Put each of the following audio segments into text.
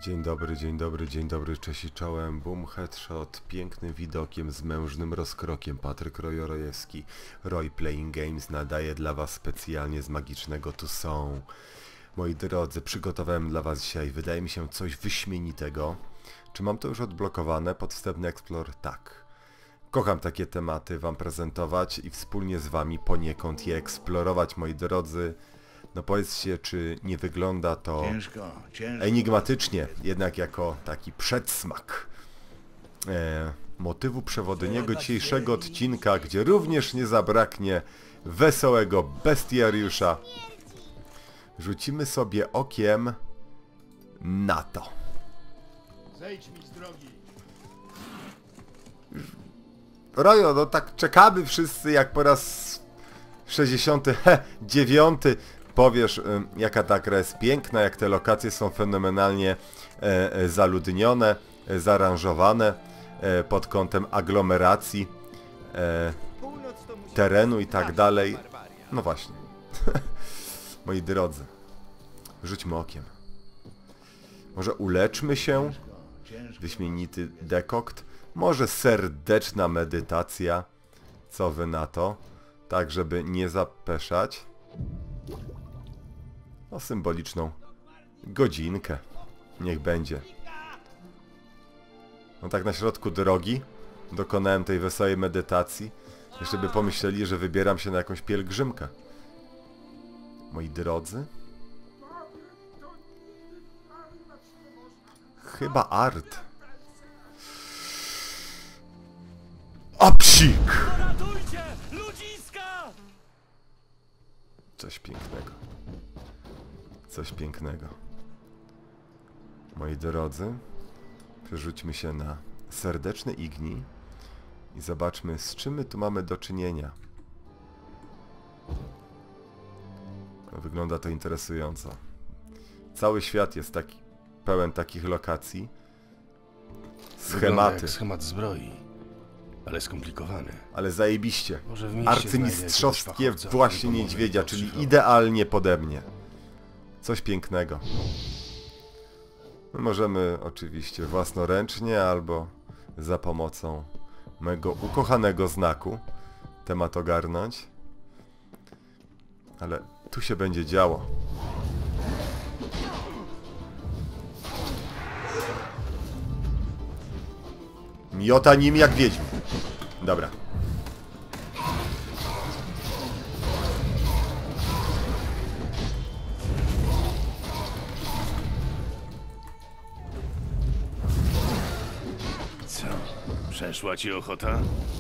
Dzień dobry, cześć i czołem, boom, headshot, pięknym widokiem, z mężnym rozkrokiem, Patryk Rojorojewski, Roy Playing Games nadaje dla was specjalnie z magicznego Toussaint. Moi drodzy, przygotowałem dla was dzisiaj, wydaje mi się, coś wyśmienitego. Czy mam to już odblokowane? Podstępny Explore? Tak. Kocham takie tematy wam prezentować i wspólnie z wami poniekąd je eksplorować, moi drodzy. No powiedzcie, czy nie wygląda to enigmatycznie, jednak jako taki przedsmak motywu przewodniego dzisiejszego odcinka, gdzie również nie zabraknie wesołego bestiariusza. Rzucimy sobie okiem na to. Zejdź mi z drogi. Rojo, no tak czekamy wszyscy jak po raz 69. Powiesz, jaka ta gra jest piękna, jak te lokacje są fenomenalnie zaludnione, zaaranżowane pod kątem aglomeracji, terenu i tak dalej. No właśnie. Moi drodzy, rzućmy okiem. Może uleczmy się? Wyśmienity dekokt? Może serdeczna medytacja? Co wy na to? Tak, żeby nie zapeszać. O symboliczną godzinkę. Niech będzie. No tak na środku drogi dokonałem tej wesołej medytacji. Jeszcze by pomyśleli, że wybieram się na jakąś pielgrzymkę. Moi drodzy. Chyba art. A psik! Coś pięknego. Coś pięknego. Moi drodzy, przerzućmy się na serdeczny Igni i zobaczmy, z czym my tu mamy do czynienia. No, wygląda to interesująco. Cały świat jest taki, pełen takich lokacji. Schematy. Jak schemat zbroi, ale skomplikowany. Ale zajebiście. Może w mieście Arcymistrzowskie znajdę jakiegoś właśnie fachowca, niedźwiedzia, który czyli podszyfrował. idealnie pode mnie. Coś pięknego. My możemy oczywiście własnoręcznie albo za pomocą mego ukochanego znaku temat ogarnąć. Ale tu się będzie działo. Miota nim jak wiedźmi. Dobra. Co? Przeszła ci ochota?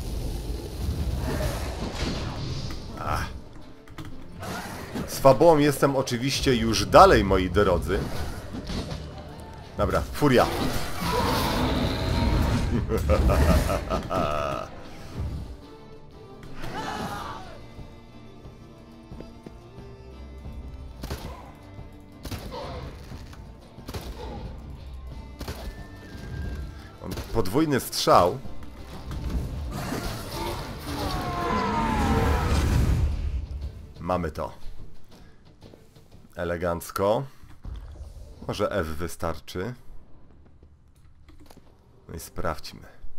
Z fabułą jestem oczywiście już dalej, moi drodzy. Dobra, furia. Mam podwójny strzał. Mamy to. Elegancko. Może F wystarczy. No i sprawdźmy.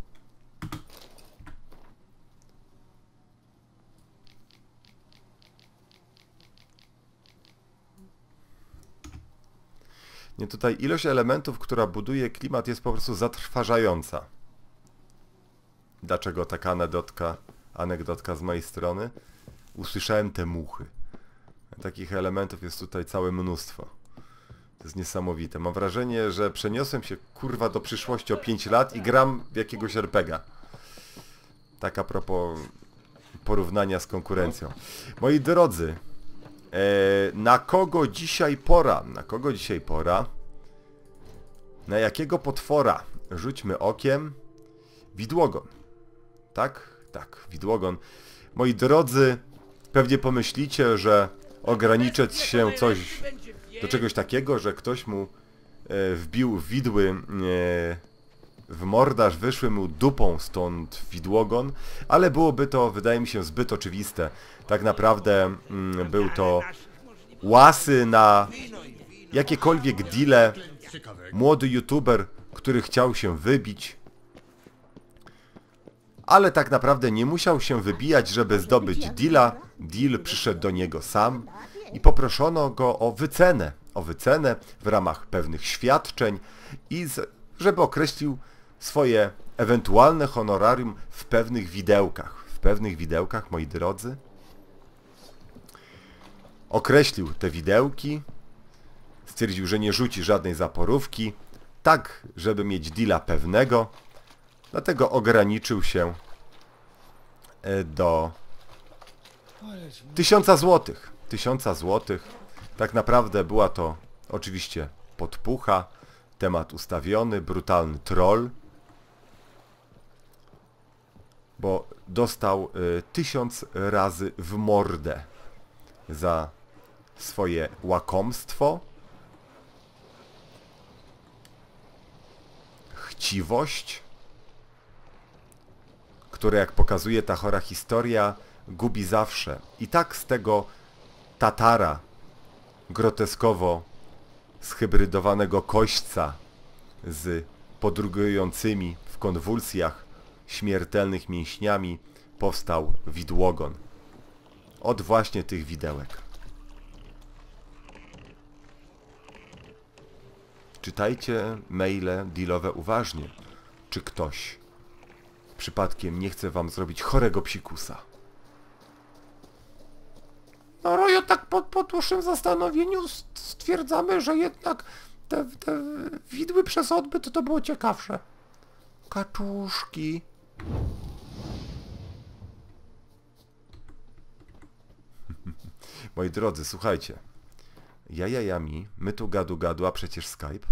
Nie, tutaj ilość elementów, która buduje klimat, jest po prostu zatrważająca. Dlaczego taka anegdotka z mojej strony? Usłyszałem te muchy. Takich elementów jest tutaj całe mnóstwo. To jest niesamowite. Mam wrażenie, że przeniosłem się kurwa do przyszłości o 5 lat i gram w jakiegoś RPGa. Tak a propos porównania z konkurencją. Moi drodzy, na kogo dzisiaj pora? Na kogo dzisiaj pora? Na jakiego potwora? Rzućmy okiem. Widłogon. Tak? Tak, widłogon. Moi drodzy, pewnie pomyślicie, że ograniczyć się do czegoś takiego, że ktoś mu wbił widły w mordarz, wyszły mu dupą stąd widłogon, ale byłoby to, wydaje mi się, zbyt oczywiste. Tak naprawdę był to łasy na jakiekolwiek deale, młody youtuber, który chciał się wybić, ale tak naprawdę nie musiał się wybijać, żeby zdobyć deala. Deal przyszedł do niego sam i poproszono go o wycenę w ramach pewnych świadczeń i żeby określił swoje ewentualne honorarium w pewnych widełkach. W pewnych widełkach, moi drodzy. Określił te widełki, stwierdził, że nie rzuci żadnej zaporówki, tak, żeby mieć deala pewnego, dlatego ograniczył się do 1000 złotych. 1000 złotych. Tak naprawdę była to oczywiście podpucha, temat ustawiony, brutalny troll, bo dostał 1000 razy w mordę za swoje łakomstwo, chciwość, które, jak pokazuje ta chora historia, gubi zawsze. I tak z tego Tatara, groteskowo zhybrydowanego koźca z podrugującymi w konwulsjach śmiertelnych mięśniami, powstał widłogon. Od właśnie tych widełek. Czytajcie maile dealowe uważnie. Czy ktoś przypadkiem nie chce wam zrobić chorego psikusa? No Rojo, tak po dłuższym zastanowieniu stwierdzamy, że jednak te widły przez odbyt to było ciekawsze. Kaczuszki. Moi drodzy, słuchajcie. Jajajami, my tu gadu, a przecież Skype.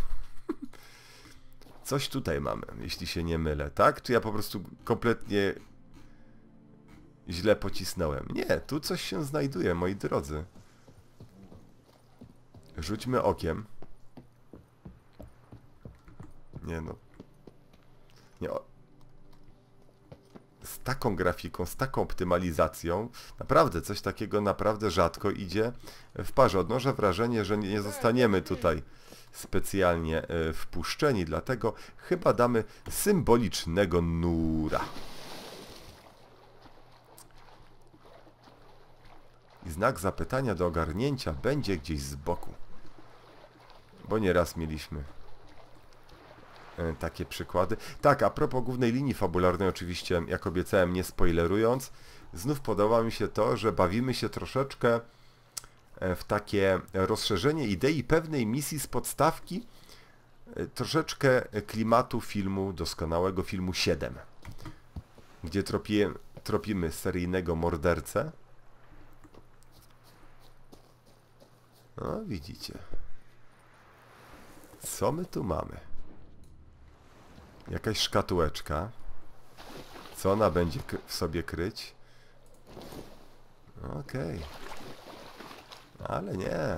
Coś tutaj mamy, jeśli się nie mylę, tak? Czy ja po prostu kompletnie źle pocisnąłem? Nie, tu coś się znajduje, moi drodzy. Rzućmy okiem. Nie no. Nie, z taką grafiką, z taką optymalizacją, naprawdę coś takiego naprawdę rzadko idzie w parze. Odnoszę wrażenie, że nie zostaniemy tutaj specjalnie wpuszczeni, dlatego chyba damy symbolicznego nura. I znak zapytania do ogarnięcia będzie gdzieś z boku. Bo nieraz mieliśmy takie przykłady. Tak, a propos głównej linii fabularnej, oczywiście, jak obiecałem, nie spoilerując, znów podoba mi się to, że bawimy się troszeczkę w takie rozszerzenie idei pewnej misji z podstawki, troszeczkę klimatu filmu, doskonałego filmu 7, gdzie tropimy seryjnego mordercę. No, widzicie. Co my tu mamy? Jakaś szkatułeczka. Co ona będzie w sobie kryć? Okej. Ale nie.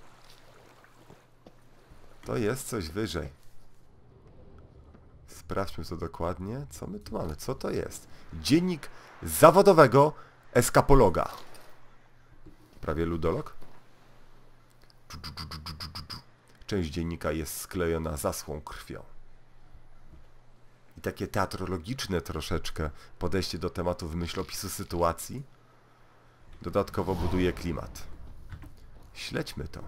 To jest coś wyżej. Sprawdźmy to dokładnie. Co my tu mamy? Co to jest? Dziennik zawodowego eskapologa. Prawie ludolog. Część dziennika jest sklejona zaschłą krwią. I takie teatrologiczne troszeczkę podejście do tematu w myśl opisu sytuacji dodatkowo buduje klimat. Śledźmy to.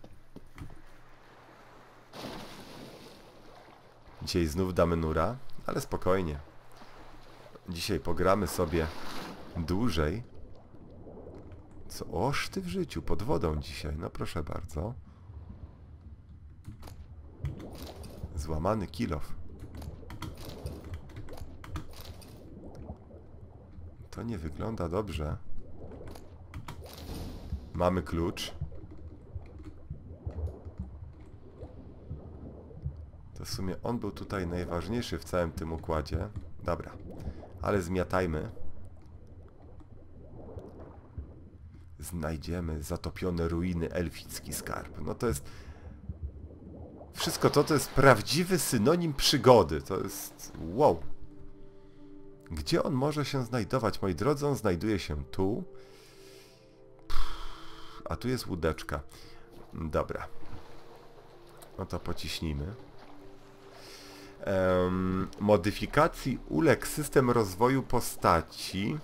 Dzisiaj znów damy nura, ale spokojnie. Dzisiaj pogramy sobie dłużej. Co? Oż ty w życiu, pod wodą dzisiaj. No proszę bardzo. Złamany kilof. To nie wygląda dobrze. Mamy klucz. To w sumie on był tutaj najważniejszy w całym tym układzie. Dobra, ale zmiatajmy. Znajdziemy zatopione ruiny, elficki skarb. No to jest... Wszystko to jest prawdziwy synonim przygody. To jest... Wow. Gdzie on może się znajdować, moi drodzy? On znajduje się tu. A tu jest łódeczka. Dobra. No to pociśnijmy. Modyfikacji uległ system rozwoju postaci,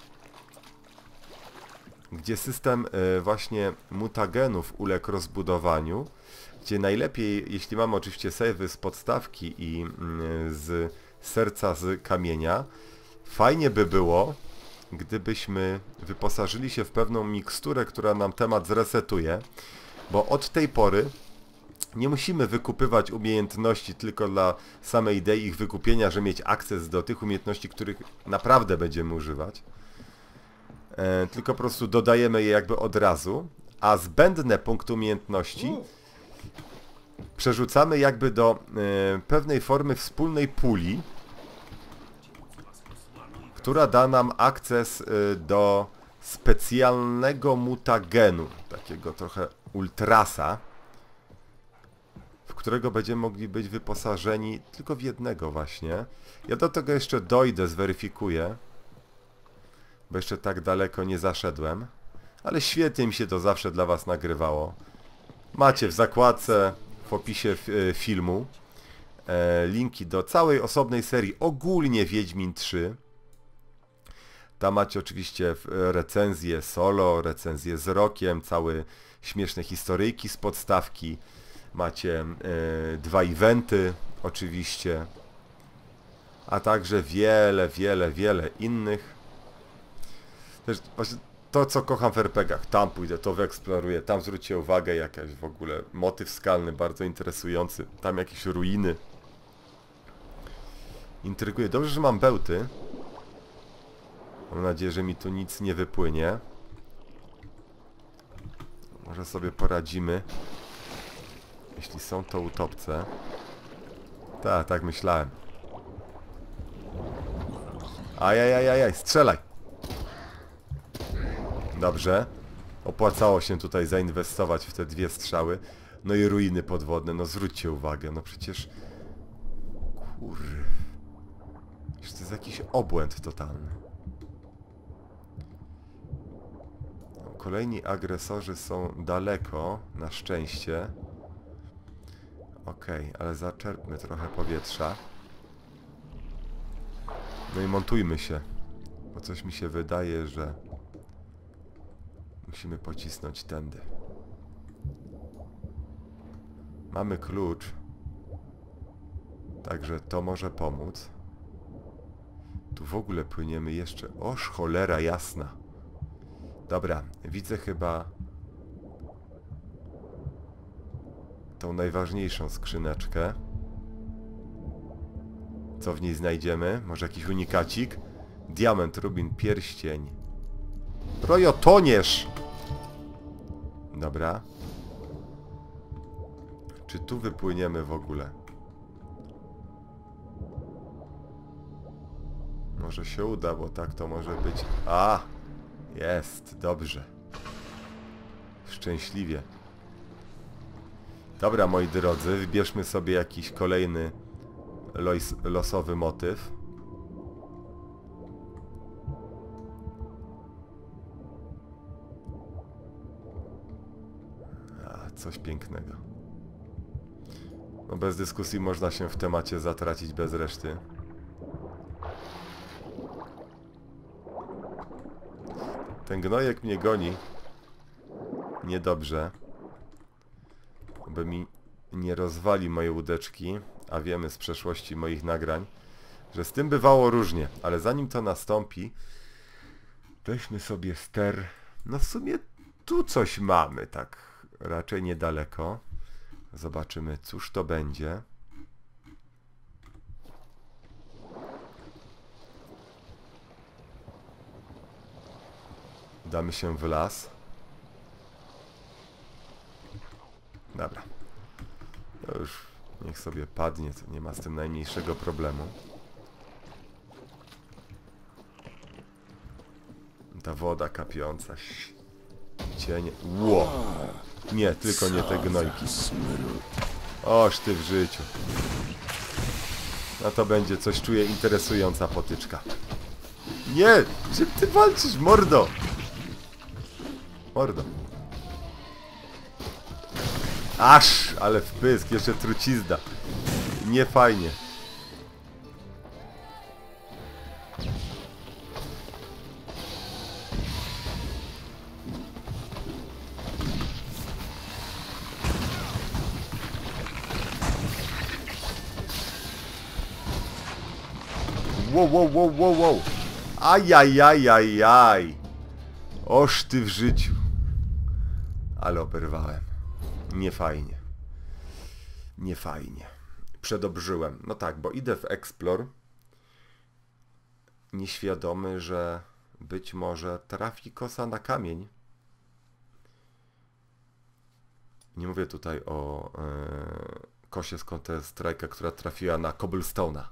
gdzie system właśnie mutagenów uległ rozbudowaniu, gdzie najlepiej, jeśli mamy oczywiście savey z podstawki i z serca z kamienia, fajnie by było, gdybyśmy wyposażyli się w pewną miksturę, która nam temat zresetuje, bo od tej pory nie musimy wykupywać umiejętności tylko dla samej idei ich wykupienia, że mieć akces do tych umiejętności, których naprawdę będziemy używać. Tylko po prostu dodajemy je jakby od razu, a zbędne punkty umiejętności przerzucamy jakby do pewnej formy wspólnej puli, która da nam akces do specjalnego mutagenu, takiego trochę ultrasa, w którego będziemy mogli być wyposażeni tylko w jednego właśnie. Ja do tego jeszcze dojdę, zweryfikuję, bo jeszcze tak daleko nie zaszedłem, ale świetnie mi się to zawsze dla was nagrywało. Macie w zakładce, w opisie filmu linki do całej osobnej serii, ogólnie Wiedźmin 3. Tam macie oczywiście recenzję solo, recenzję z rokiem, całe śmieszne historyjki z podstawki. Macie 2 eventy oczywiście, a także wiele innych. Też właśnie to, co kocham w RPGach, tam pójdę, to wyeksploruję, tam zwróćcie uwagę, jakaś w ogóle motyw skalny bardzo interesujący, tam jakieś ruiny. Intryguje. Dobrze, że mam bełty. Mam nadzieję, że mi tu nic nie wypłynie. Może sobie poradzimy. Jeśli są to utopce. Tak myślałem. Ajajajajaj, strzelaj! Dobrze. Opłacało się tutaj zainwestować w te 2 strzały. No i ruiny podwodne, no zwróćcie uwagę, no przecież... To jest jakiś obłęd totalny. Kolejni agresorzy są daleko, na szczęście. Okej, ale zaczerpmy trochę powietrza. No i montujmy się. Bo coś mi się wydaje, że musimy pocisnąć tędy. Mamy klucz. Także to może pomóc. Tu w ogóle płyniemy jeszcze. Oż cholera jasna. Dobra, widzę chyba tą najważniejszą skrzyneczkę. Co w niej znajdziemy? Może jakiś unikacik? Diament, rubin, pierścień. Rojo, toniesz! Dobra. Czy tu wypłyniemy w ogóle? Może się uda, bo tak to może być. A! Jest, dobrze. Szczęśliwie. Dobra, moi drodzy, wybierzmy sobie jakiś kolejny losowy motyw. Coś pięknego. No bez dyskusji można się w temacie zatracić bez reszty. Ten gnojek mnie goni. Niedobrze. By mi nie rozwali moje łódeczki, a wiemy z przeszłości moich nagrań, że z tym bywało różnie, ale zanim to nastąpi, weźmy sobie ster. No w sumie tu coś mamy, tak raczej niedaleko. Zobaczymy, cóż to będzie. Damy się w las. Dobra. To już niech sobie padnie, to nie ma z tym najmniejszego problemu. Ta woda kapiąca. Cienie. Ło! Nie, tylko nie te gnojki. Oż ty w życiu. No to będzie coś, czuję, interesująca potyczka. Nie! Czym ty walczysz, mordo? Mordo. ale wpysk, jeszcze trucizna. Nie fajnie. Wow. Ajajajajaj. Oż ty w życiu. Ale oberwałem. Nie fajnie. Nie fajnie. Przedobrzyłem. No tak, bo idę w Explore. Nieświadomy, że być może trafi kosa na kamień. Nie mówię tutaj o kosie z Counter Strike'a, która trafiła na Cobblestone'a.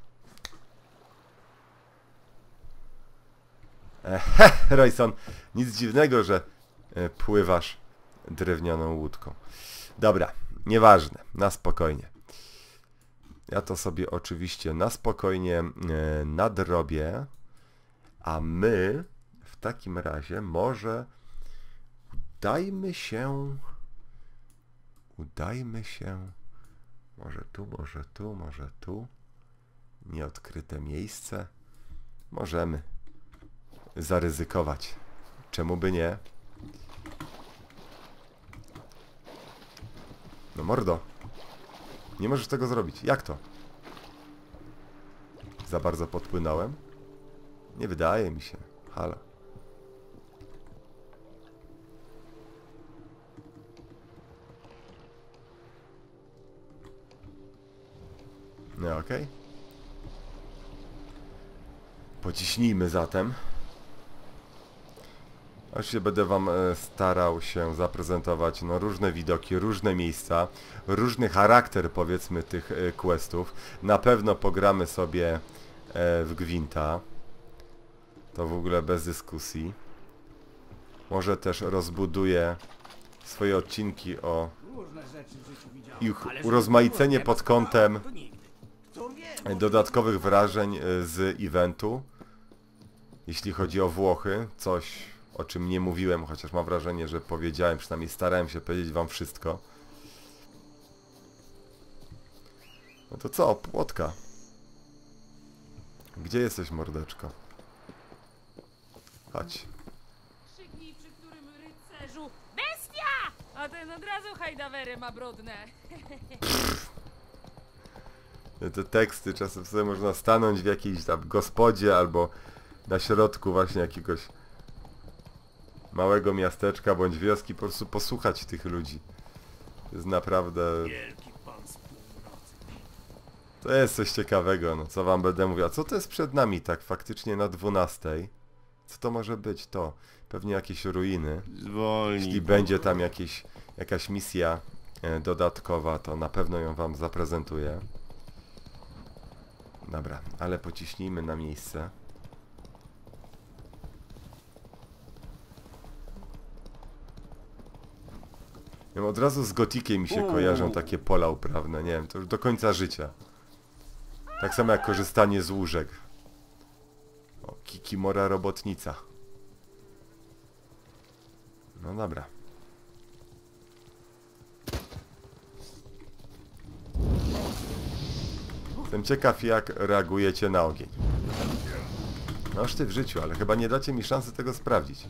Royson, nic dziwnego, że pływasz drewnianą łódką. Dobra, nieważne, na spokojnie. Ja to sobie oczywiście na spokojnie nadrobię, a my w takim razie może udajmy się, może tu, nieodkryte miejsce, możemy zaryzykować. Czemu by nie? No mordo. Nie możesz tego zrobić. Jak to? Za bardzo podpłynąłem? Nie wydaje mi się. Halo. No okej. Pociśnijmy zatem. Oczywiście będę wam starał się zaprezentować no, różne widoki, różne miejsca, różny charakter powiedzmy tych questów. Na pewno pogramy sobie w Gwinta. To w ogóle bez dyskusji. Może też rozbuduję swoje odcinki o ich urozmaicenie pod kątem dodatkowych wrażeń z eventu. Jeśli chodzi o Włochy, coś o czym nie mówiłem, chociaż mam wrażenie, że powiedziałem, przynajmniej starałem się powiedzieć wam wszystko. No to co, płotka? Gdzie jesteś, mordeczko? Chodź. Krzyknij przy którym rycerzu bestia! A ten od razu hajdawery ma brudne. Te teksty czasem sobie można stanąć w jakiejś tam gospodzie albo na środku właśnie jakiegoś małego miasteczka bądź wioski, po prostu posłuchać tych ludzi. To jest naprawdę... To jest coś ciekawego, no co wam będę mówił. A co to jest przed nami tak faktycznie na 12? Co to może być to? Pewnie jakieś ruiny. Zwolnij. Jeśli będzie tam jakaś misja dodatkowa, to na pewno ją wam zaprezentuję. Dobra, ale pociśnijmy na miejsce. Od razu z Gotikiem mi się kojarzą takie pola uprawne, nie wiem, to już do końca życia. Tak samo jak korzystanie z łóżek. O, Kikimora robotnica. No dobra. Jestem ciekaw, jak reagujecie na ogień. Noż ty w życiu, ale chyba nie dacie mi szansy tego sprawdzić.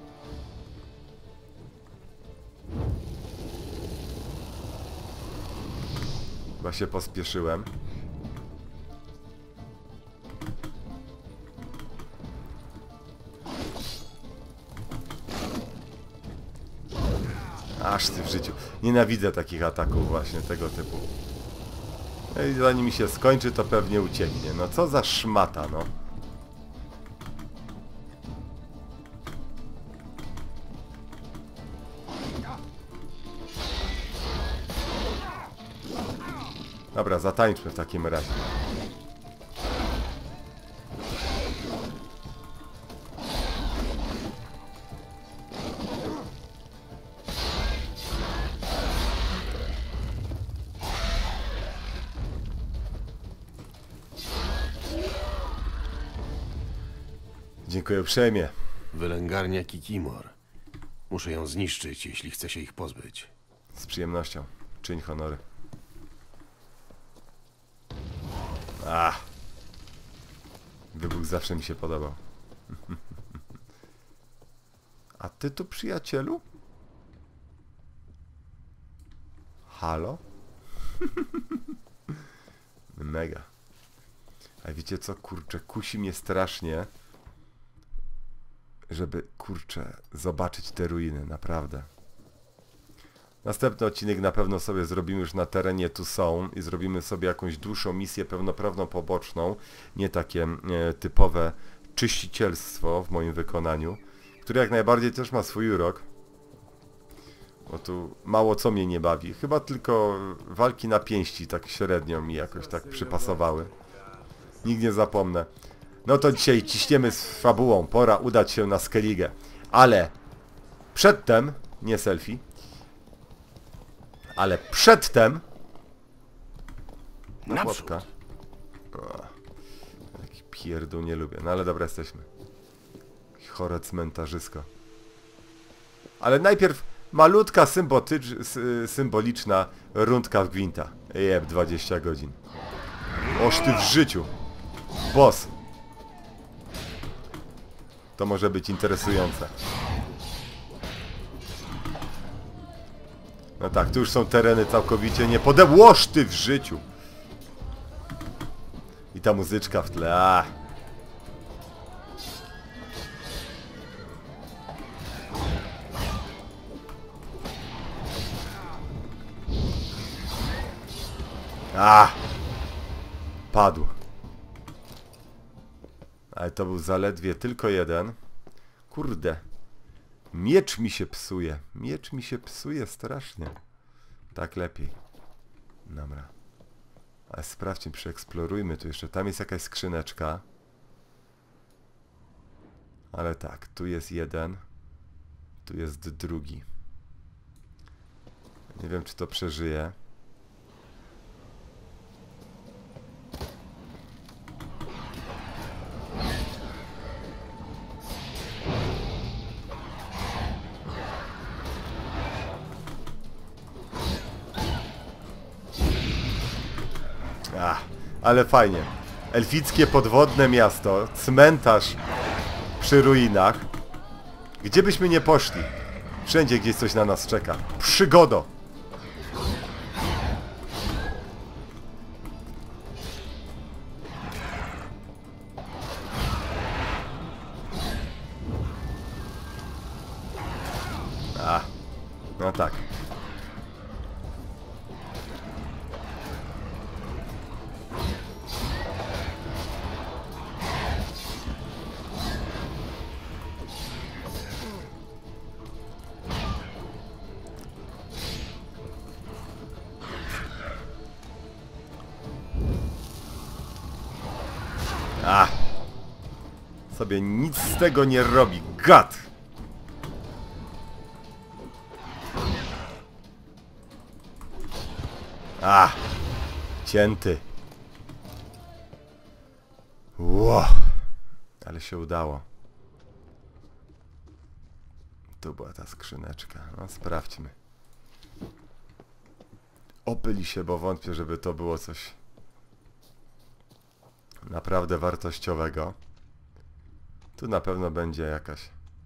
Chyba się pospieszyłem. Aż ty w życiu. Nienawidzę takich ataków właśnie tego typu. No i zanim mi się skończy, to pewnie ucieknie. No co za szmata, no. Dobra, zatańczmy w takim razie. Dziękuję uprzejmie. Wylęgarnia Kikimor. Muszę ją zniszczyć, jeśli chcę się ich pozbyć. Z przyjemnością. Czyń honory. Wybuch zawsze mi się podobał. A ty tu, przyjacielu? Halo? Mega. A wiecie co, kurczę, kusi mnie strasznie, żeby, kurczę, zobaczyć te ruiny, naprawdę. Następny odcinek na pewno sobie zrobimy już na terenie tu są i zrobimy sobie jakąś dłuższą misję pełnoprawną poboczną, nie takie typowe czyścicielstwo w moim wykonaniu, które jak najbardziej też ma swój urok. Bo tu mało co mnie nie bawi, chyba tylko walki na pięści tak średnio mi jakoś tak przypasowały. Nigdy nie zapomnę. No to dzisiaj ciśniemy z fabułą, pora udać się na Skellige. Ale przedtem, nie selfie, ale przedtem chłopka. Taki pierdół nie lubię, no ale dobra, jesteśmy. Chore cmentarzysko. Ale najpierw malutka, symboliczna rundka w gwinta. Jeb, 20 godzin. Oż ty w życiu. Boss. To może być interesujące. No tak, tu już są tereny całkowicie Łoż ty w życiu. I ta muzyczka w tle. Padł. Ale to był zaledwie tylko jeden. Kurde. Miecz mi się psuje. Miecz mi się psuje strasznie. Tak lepiej. Dobra. Ale sprawdźmy, przeeksplorujmy tu jeszcze. Tam jest jakaś skrzyneczka. Ale tak, tu jest jeden. Tu jest drugi. Nie wiem, czy to przeżyje. Ale fajnie. Elfickie podwodne miasto, cmentarz przy ruinach. Gdzie byśmy nie poszli, wszędzie gdzieś coś na nas czeka. Przygodo! No tak. Sobie nic z tego nie robi. Gad! Cięty. Ło! Ale się udało. Tu była ta skrzyneczka. No, sprawdźmy. Opyli się, bo wątpię, żeby to było coś naprawdę wartościowego. Tu na pewno będzie jakaś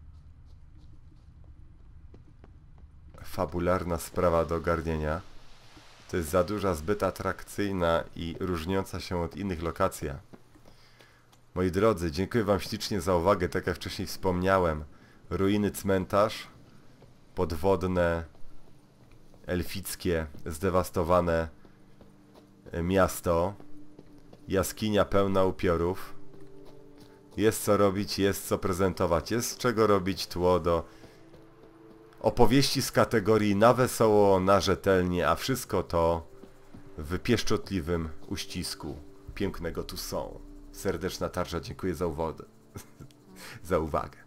fabularna sprawa do ogarnienia. To jest za duża, zbyt atrakcyjna i różniąca się od innych lokacja. Moi drodzy, dziękuję wam ślicznie za uwagę. Tak jak wcześniej wspomniałem, ruiny cmentarz, podwodne, elfickie, zdewastowane miasto, jaskinia pełna upiorów. Jest co robić, jest co prezentować, jest z czego robić tło do opowieści z kategorii na wesoło, na rzetelnie, a wszystko to w pieszczotliwym uścisku pięknego tu są. Serdeczna tarcza, dziękuję za uwagę.